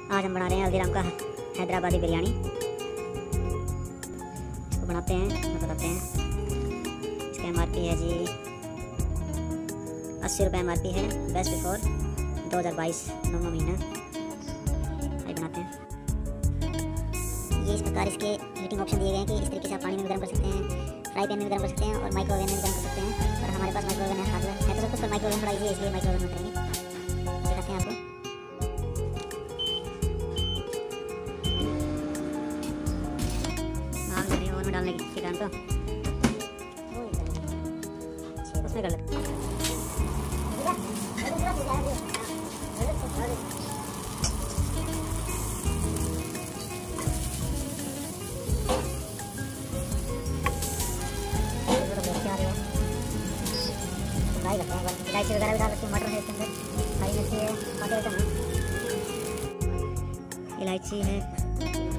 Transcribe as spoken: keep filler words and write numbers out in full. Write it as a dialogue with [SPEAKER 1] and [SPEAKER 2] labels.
[SPEAKER 1] आज हम बना रहे हैं हल्दीराम का हैदराबादी बिरयानी। इसको बनाते हैं तो बताते हैं। इसका एम आर पी है जी अस्सी रुपये एम आर पी है। बेस्ट बिफोर दो हज़ार बाईस नौवां महीना। आइए बनाते हैं। ये इस प्रकार इसके हीटिंग ऑप्शन दिए गए हैं कि इस तरीके से आप पानी में भी गर्म कर सकते हैं, फ्राई पैन में भी गर्म कर सकते हैं और माइक्रोवेव में भी गर्म कर सकते हैं। और हमारे पास माइक्रोवेव है, हाथ में है तो सब कुछ, पर माइक्रोवेव थोड़ा ईजी है इसलिए माइक्रोवेव में करेंगे। दिखाते हैं आपको। आग लगी ओवन में डालने के टाइम तो उसमें कर लेते हैं। फ्राई करते हैं। इलायची वगैरह भी डाल सकते हैं, मटर है इसके अंदर, हरी मिर्ची है, काटे आइटम है, इलायची है,